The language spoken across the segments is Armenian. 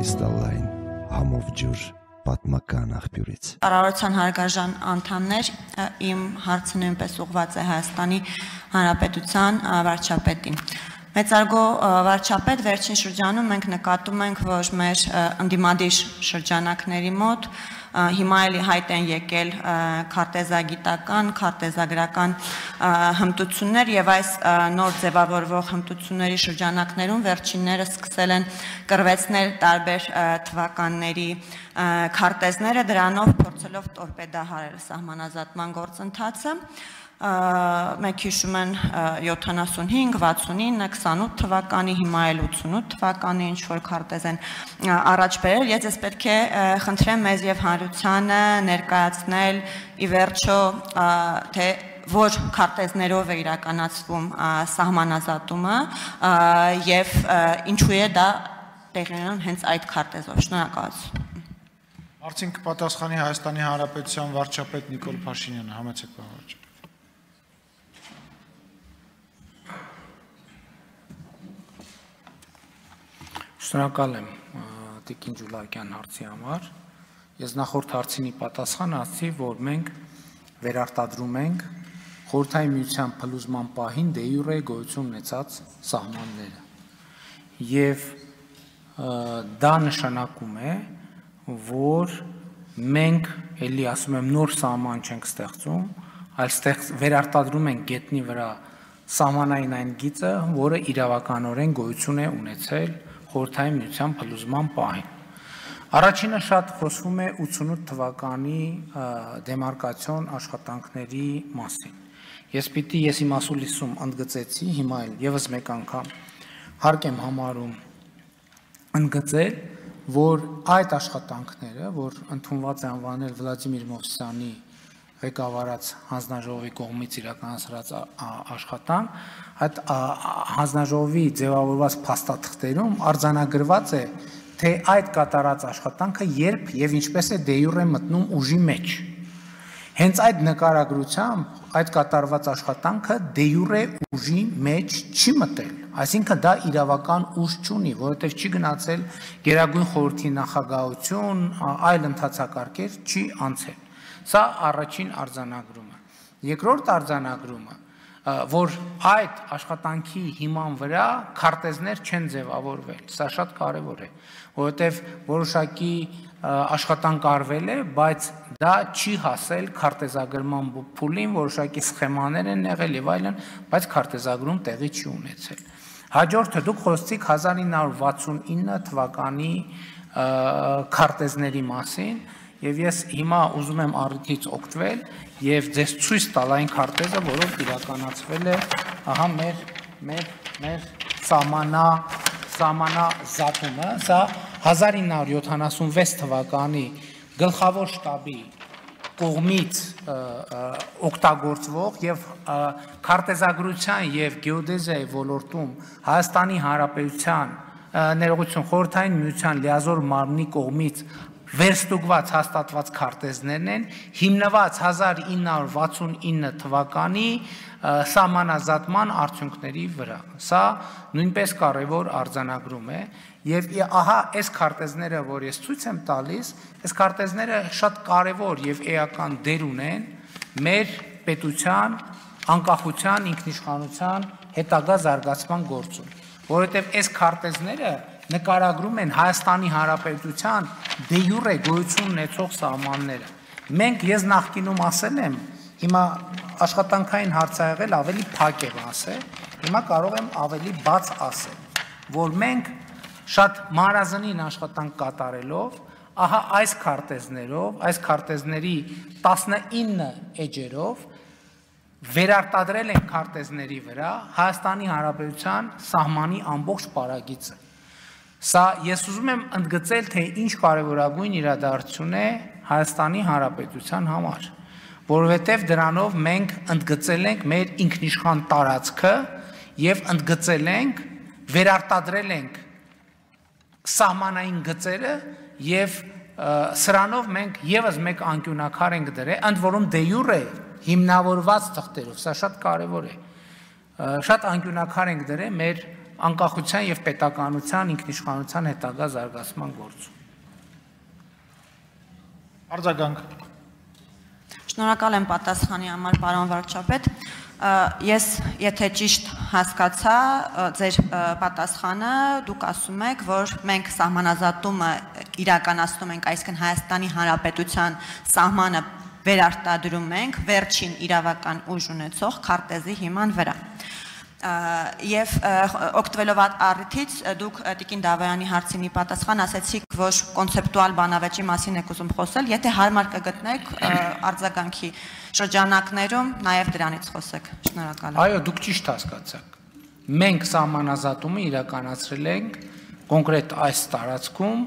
կրիստալային համով ջուր պատմական աղբյուրից։ Կառավարության հարգարժան անդամներ, իմ հարցը նույնպես ուղղված է Հայաստանի Հանրապետության վարչապետին։ Մեծարգո վարչապետ, վերջին շրջանում մենք նկատում ենք, որ մեր ընդդիմադիր շրջանակների մոտ հիմա էլի հայտ են եկել քարտեզագիտական, քարտեզագրական հմտություններ եւ այս նոր ձևավորվող հմտությունների շրջանակներում վերջինները սկսել են կռվեցնել տարբեր թվականների քարտեզները, դրանով փորձելով տորպեդահարել սահմանազատման գործընթացը։ Մենք հիշում են 75, 69, 28 թվականի, հիմա էլ 88 թվականի ինչ-որ քարտեզ են առաջ բերել։ Ես պետք է խնդրեմ մեզ եւ հանրությանը ներկայացնել ի վերջո, թե որ քարտեզներով է իրականացվում սահմանազատումը եւ ինչու է դա տեղի ունենում հենց այդ քարտեզով։ Շնորհակալություն։ Արդեն կպատասխանի Հայաստանի Հանրապետության վարչապետ Նիկոլ Փաշինյանը, համեցեք վարչապետ։ Շնորհակալ եմ Տիկին Ջուլակյան հարցի համար։ Ես նախորդ հարցինի պատասխան ասացի, որ մենք վերարտադրում ենք Խորհրդային Միության փլուզման պահին դե յուրե գոյություն ունեցած սահմանները։ Եվ դա նշանակում է, որ մենք էլի ասում եմ նոր սահման չենք ստեղծում, այլ վերարտադրում ենք գետնի վրա սահմանային այն գիծը, որը իրավականորեն գոյություն է ունեցել Խորհրդային Միության փլուզման պահին։ Առաջինը շատ խոսվում է 88 թվականի դեմարկացիոն աշխատանքների մասին։ Ես իմ ասուլիսում ընդգծեցի, հիմա էլ եւս մեկ անգամ հարկ եմ համարում ընդգծել, որ այդ աշխատանքները, որ ընդունված է անվանել Վլադիմիր Մովսյանի ղեկավարած հանձնաժողովի կողմից իրականացրած աշխատանք, այդ հանձնաժողովի ձևավորված փաստաթղթերում արձանագրված է, թե այդ կատարած աշխատանքը երբ եւ ինչպես է դե յուրե մտնում ուժի մեջ։ Հենց այդ նկարագրությամբ այդ կատարված աշխատանքը դե յուրե ուժի մեջ չի մտել, այսինքն դա իրավական ուժ չունի, որովհետև չի գնացել Գերագույն խորհրդի նախագահություն, այլ ընթացակարգեր չի անցել։ Սա առաջին արձանագրումը։ Երկրորդ արձանագրումը, որ այդ աշխատանքի հիման վրա քարտեզներ չեն ձևավորվել, սա շատ կարևոր է, որովհետև որոշակի աշխատանք արվել է, բայց դա չի հասել քարտեզագրման փուլին, որոշակի սխեմաներ են եղել եւ այլն, բայց քարտեզագրում տեղի չի ունեցել։ Հաջորդը դուք խոսեցիք 1969 թվականի քարտեզների մասին, եւ ես հիմա ուզում եմ առիթից օգտվել եւ ձեզ ցույց տալ այն քարտեզը, որով իրականացվել է ահա մեր սահմանազատումը, սա 1976 թվականի գլխավոր շտաբի կողմից օգտագործվող եւ քարտեզագրության եւ գեոդեզիայի ոլորտում Հայաստանի Հանրապետության ներողություն Խորհրդային Միության լիազոր մարմնի կողմից վերստուգված հաստատված քարտեզներն են, հիմնված 1969 թվականի սահմանազատման արդյունքների վրա։ Սա նույնպես կարևոր արձանագրում է, եւ ահա այս քարտեզները, որ ես ցույց եմ տալիս, այս քարտեզները շատ կարևոր եւ էական դեր ունեն մեր պետության անկախության, ինքնիշխանության հետագա զարգացման գործում, որովհետեւ այս քարտեզները նկարագրում են Հայաստանի Հանրապետության դե յուրե գոյություն ունեցող սահմանները։ Ես նախկինում ասել եմ, հիմա աշխատանքային հարց ա եղել ավելի փակ եմ ասել, հիմա կարող եմ ավելի բաց ասել, որ մենք շատ մանրազնին աշխատանք կատարելով, ահա այս քարտեզներով, այս քարտեզների 19 էջերով վերարտադրել են քարտեզների վրա Հայաստանի Հանրապետության սահմանի ամբողջ պարագիծը։ Սա ես ուզում եմ ընդգծել, թե ինչ կարևորագույն իրադարձություն է Հայաստանի Հանրապետության համար, որովհետև դրանով մենք ընդգծել ենք մեր ինքնիշխան տարածքը եւ ընդգծել ենք, վերարտադրել ենք սահմանային գծերը եւ սրանով մենք եւս մեկ անկյունակար ենք դրել, ընդ որում դե յուրե հիմնավորված թղթերով, սա շատ կարևոր է, շատ անկյունակար ենք դրել մեր անկախության եւ պետականության ինքնիշխանության հետագա զարգացման գործում։ Արձագանք։ Շնորհակալ եմ պատասխանի համար, պարոն վարչապետ։ Ես եթե ճիշտ հասկացա ձեր պատասխանը, դուք ասում եք, որ մենք սահմանազատումը իրականացնում ենք, այսինքն Հայաստանի Հանրապետության սահմանը վերարտադրում ենք վերջին իրավական ուժ ունեցող քարտեզի հիման վրա։ Եվ օգտվելով առիթից դուք Տիկին Դավոյանի հարցինի պատասխան ասեցիք, որ կոնցեպտուալ բանավեճի մասին եք ուզում խոսել, եթե հարմար կգտնեք արձագանքի շրջանակներում նաև դրանից խոսեք։ Շնորհակալ եմ։ Այո, դուք ճիշտ հասկացաք։ Մենք սահմանազատումը իրականացրել ենք կոնկրետ այս տարածքում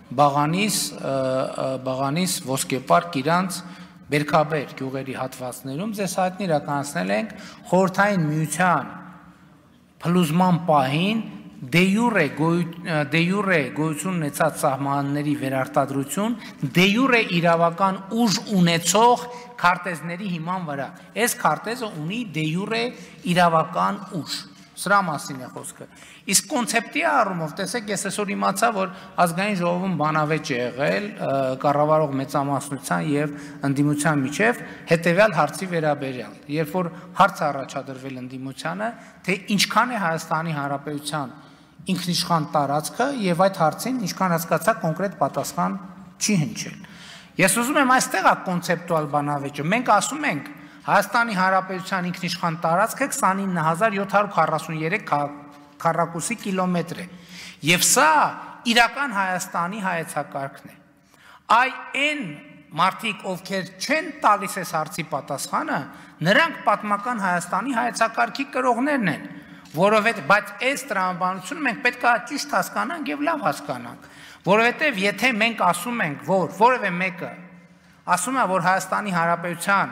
Բաղանիս Ոսկեպարկ իրանց Բերքաբեր գյուղերի հատվածներում ձեզ հայտնի իրականացնել ենք խորհրդային միության փլուզման պահին դե յուրե գոյություն ունեցած սահմանների վերարտադրություն, դե յուրե իրավական ուժ ունեցող քարտեզների հիման վրա։ Այս քարտեզը ունի դե յուրե իրավական ուժ։ Սրա մասին է խոսքը։ Իսկ կոնցեպտի առումով, տեսեք, ես այսօր իմացա, որ ազգային ժողովում բանավեճ է եղել կառավարող մեծամասնության եւ ընդդիմության միջև հետեւյալ հարցի վերաբերյալ։ Երբ որ հարց առաջադրվել ընդդիմությանը, թե ինչքան է Հայաստանի Հանրապետության ինքնիշխան տարածքը եւ այդ հարցին ինչքան հասկացա կոնկրետ պատասխան չի հնչել։ Ես ուզում եմ այստեղ կոնցեպտուալ բանավեճը։ Մենք ասում ենք Հայաստանի Հանրապետության ինքնիշխան տարածքը 29743 քառակուսի կիլոմետր է։ Եվ սա իրական Հայաստանի հայեցակարգն է։ Այն մարդիկ, ովքեր չեն տալիս այս հարցի պատասխանը, նրանք պատմական Հայաստանի հայեցակարգի կրողներն են, որովհետև բայց այս տրամաբանությունը մենք պետք է ճիշտ հասկանանք եւ լավ հասկանանք, որովհետև եթե մենք ասում ենք, որ որևէ մեկը ասում է, որ Հայաստանի Հանրապետության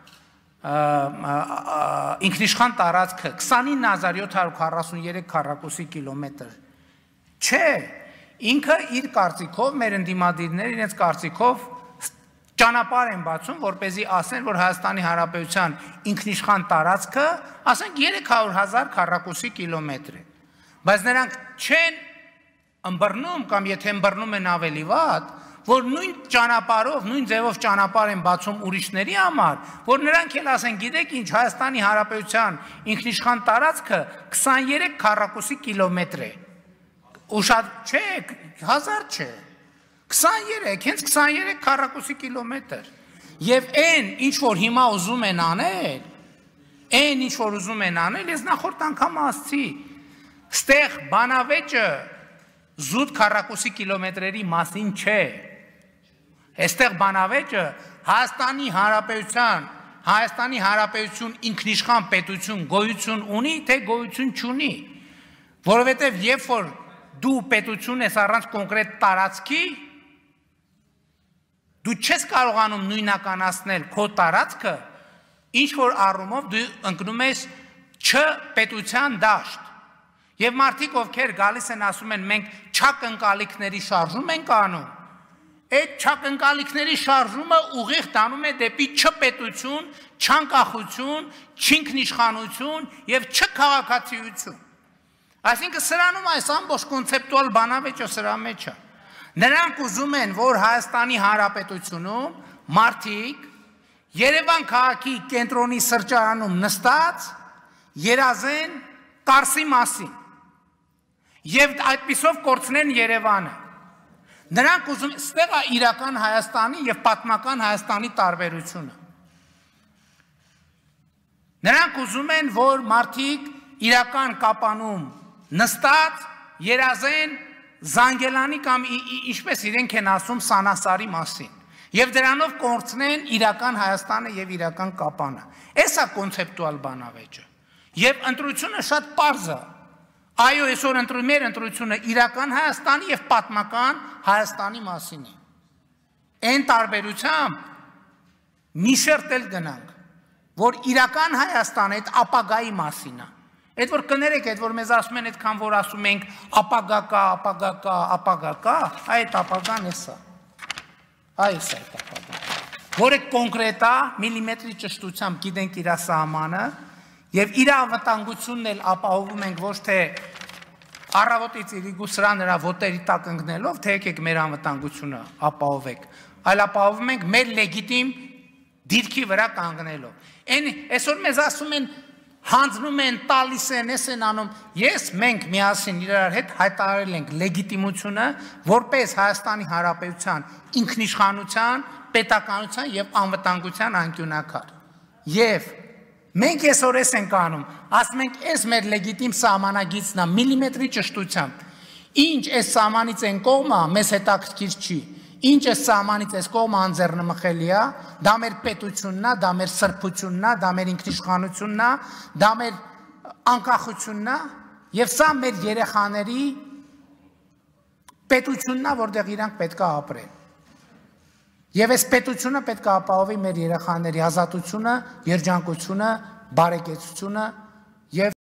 ինքնիշխան տարածքը 29743 քառակուսի կիլոմետր չէ, ինքը իր կարծիքով, մեր ընդդիմադիրները իրենց կարծիքով ճանապարհ են բացում, որպեսզի ասեն, որ Հայաստանի Հանրապետության ինքնիշխան տարածքը, ասենք 300,000 քառակուսի կիլոմետր է, բայց նրանք չեն ըմբռնում կամ եթե ըմբռնում են ավելի վատ, որ նույն ճանապարհով, նույն ձևով ճանապարհ են բացում ուրիշների համար, որ նրանք էլ ասեն, գիտեք ինչ, Հայաստանի Հանրապետության ինքնիշխան տարածքը 23 քառակուսի կիլոմետր է։ Ու շատ չէ, 1000 չէ։ 23, հենց 23 քառակուսի կիլոմետր։ Եվ այն, ինչ որ հիմա ուզում են անել, ես նախորդ անգամ ասացի, ստեղ բանավեճը զուտ քառակուսի կիլոմետրերի մասին չէ։ Այստեղ բանավեճը Հայաստանի Հանրապետություն ինքնիշխան պետություն գոյություն ունի, թե գոյություն չունի։ Որովհետև երբ որ դու պետություն ես առանց կոնկրետ տարածքի, դու չես կարողանում նույնականացնել քո տարածքը, ինչ որ առումով դու ընկնում ես չպետության դաշտ։ Եվ մարդիկ, ովքեր գալիս են ասում են, մենք չակնկալիքների շարժում ենք անում, այդ չակնկալիքների շարժումը ուղիղ տանում է դեպի չպետություն, չանկախություն, չինքնիշխանություն եւ չքաղաքացիություն։ Այսինքն սրանում այս ամբողջ կոնցեպտուալ բանավեճը սրա մեջ է։ Նրանք ուզում են, որ Հայաստանի Հանրապետությունում մարդիկ Երևան քաղաքի կենտրոնի սրճարանում նստած երազեն Կարսի մասին եւ այդպիսով կորցնեն Երևանը։ Նրանք ուզում են, ստեղ է իրական Հայաստանի եւ պատմական Հայաստանի տարբերությունը։ Նրանք ուզում են, որ մարդիկ իրական կապանում նստած երազեն Զանգելանի կամ ինչպես իրենք են ասում Սանասարի մասին եւ դրանով կորցնեն իրական Հայաստանը եւ իրական կապանը։ Էսա կոնցեպտուալ բանավեճը։ Եվ ընտրությունը շատ պարզ է։ Այո, այսօր մեր ընտրությունը իրական Հայաստանի եւ պատմական Հայաստանի մասին է։ Այն տարբերությամբ մի շերտ էլ գնանք, որ իրական Հայաստանը այդ ապագայի մասին է։ Այդ որ կներեք, այդ որ մեզ ասում են, այդքան որ ասում ենք ապագա կա, այդ ապագան էսա։ Այս է այդ ապագան։ Որը կոնկրետ է, միլիմետրի ճշտությամբ գիտենք իր սահմանը եւ իր անվտանգությունն էլ ապահովում ենք ոչ թե առավոտից իրիկու սրա նրա ոտերի տակ ընկնելով, թե եկեք մեր անվտանգությունը ապահովեք, այլ ապահովում ենք մեր լեգիտիմ դիրքի վրա կանգնելով։ Այսօր մեզ ասում են, հանձնում են, տալիս են, էս են անում։ Մենք միասին իրար հետ հայտարարել ենք լեգիտիմությունը, որպես Հայաստանի Հանրապետության ինքնիշխանության, պետականության եւ անվտանգության անկյունակար։ Եվ մենք այսօր էս ենք անում, ասում ենք, էս մեր լեգիտիմ սահմանագիծն է միլիմետրի ճշտությամբ։ Ինչ այս սահմանից են կողմը, մեզ հետաքրքիր չի։ Ինչ այս սահմանից այս կողմը անձեռնմխելի է, դա մեր պետությունն է, դա մեր սրբությունն է, դա մեր ինքնիշխանությունն է, դա մեր անկախությունն է, եւ սա մեր երեխաների պետությունն է, որտեղ իրանք պետք է ապրեն։ Եվ այս պետությունը պետք է ապահովի մեր երեխաների ազատությունը, երջանկությունը, բարեկեցությունը եւ